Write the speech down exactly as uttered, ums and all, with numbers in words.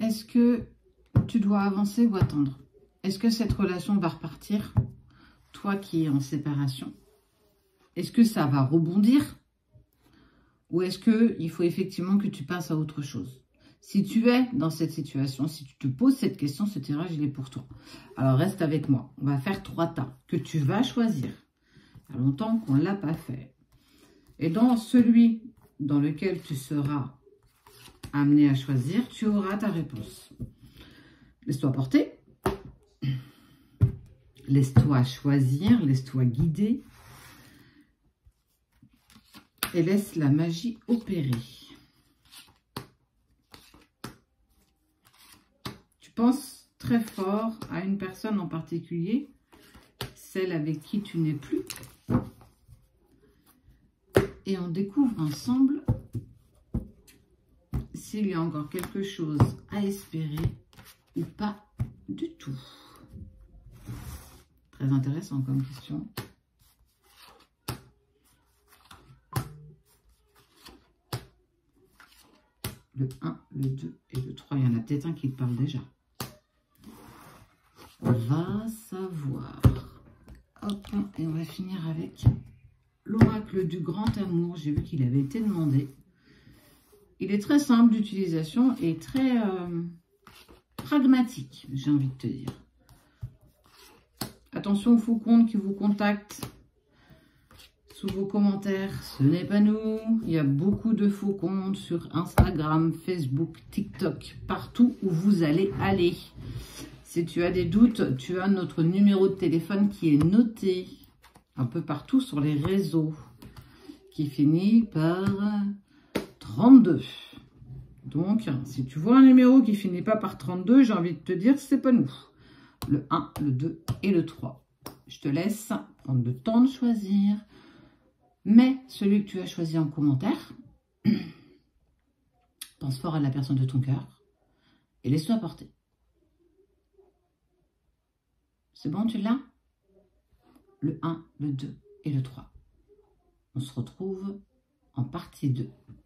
est-ce que tu dois avancer ou attendre? Est-ce que cette relation va repartir? Toi qui es en séparation, est-ce que ça va rebondir? Ou est-ce qu'il faut effectivement que tu passes à autre chose? Si tu es dans cette situation, si tu te poses cette question, ce tirage, il est pour toi. Alors, reste avec moi. On va faire trois tas que tu vas choisir. Il y a longtemps qu'on ne l'a pas fait. Et dans celui dans lequel tu seras amené à choisir, tu auras ta réponse. Laisse-toi porter. Laisse-toi choisir. Laisse-toi guider. Et laisse la magie opérer. Tu penses très fort à une personne en particulier, celle avec qui tu n'es plus. Et on découvre ensemble s'il y a encore quelque chose à espérer ou pas du tout. Très intéressant comme question. Le un, le deux et le trois. Il y en a peut-être un qui te parle déjà. On va savoir. Hop, et on va finir avec l'oracle du grand amour. J'ai vu qu'il avait été demandé. Il est très simple d'utilisation et très euh, pragmatique, j'ai envie de te dire. Attention aux faux comptes qui vous contactent sous vos commentaires. Ce n'est pas nous. Il y a beaucoup de faux comptes sur Instagram, Facebook, TikTok, partout où vous allez aller. Si tu as des doutes, tu as notre numéro de téléphone qui est noté un peu partout sur les réseaux, qui finit par trente-deux. Donc, si tu vois un numéro qui finit pas par trente-deux, j'ai envie de te dire, c'est pas nous. Le un, le deux et le trois. Je te laisse prendre le temps de choisir. Mets celui que tu as choisi en commentaire. Pense fort à la personne de ton cœur. Et laisse-toi porter. C'est bon, tu l'as? Le un, le deux et le trois. On se retrouve en partie deux.